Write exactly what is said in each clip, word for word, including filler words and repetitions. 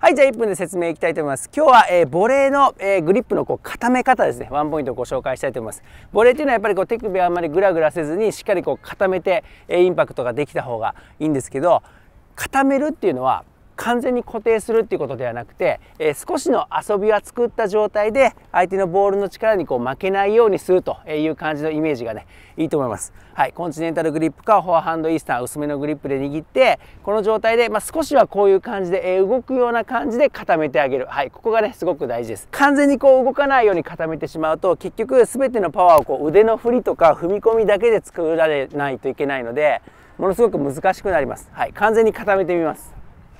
はい、じゃあいっぷんで説明いきたいと思います。今日は、えー、ボレーの、えー、グリップのこう固め方ですね。ワンポイントをご紹介したいと思います。ボレーっていうのはやっぱりこう手首をあんまりグラグラせずにしっかりこう固めて、えー、インパクトができた方がいいんですけど、固めるっていうのは完全に固定するっていうことではなくて、えー、少しの遊びは作った状態で相手のボールの力にこう負けないようにするという感じのイメージがねいいと思います。はい、コンチネンタルグリップかフォアハンドイースタン薄めのグリップで握ってこの状態で、まあ、少しはこういう感じで、えー、動くような感じで固めてあげる。はい、ここがねすごく大事です。完全にこう動かないように固めてしまうと結局全てのパワーをこう腕の振りとか踏み込みだけで作られないといけないのでものすごく難しくなります。はい、完全に固めてみます。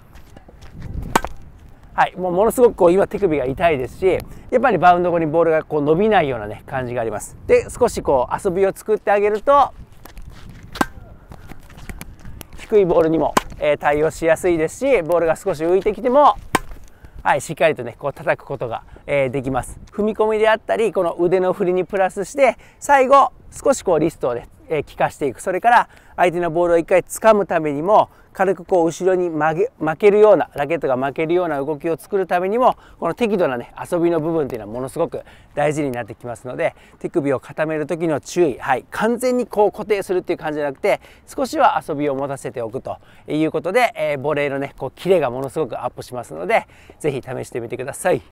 はい、もうものすごくこう今手首が痛いですし、やっぱりバウンド後にボールがこう伸びないようなね感じがあります。で、少しこう遊びを作ってあげると低いボールにも、えー、対応しやすいですし、ボールが少し浮いてきても、はい、しっかりとねこう叩くことが、えー、できます。踏み込みであったり、この腕の振りにプラスして最後少しこうリストをね、えー、効かしていく。それから相手のボールを一回掴むためにも軽くこう後ろに曲げ負けるようなラケットが負けるような動きを作るためにもこの適度なね遊びの部分っていうのはものすごく大事になってきますので、手首を固める時の注意、はい、完全にこう固定するっていう感じじゃなくて少しは遊びを持たせておくということで、えー、ボレーのねこうキレがものすごくアップしますので是非試してみてください。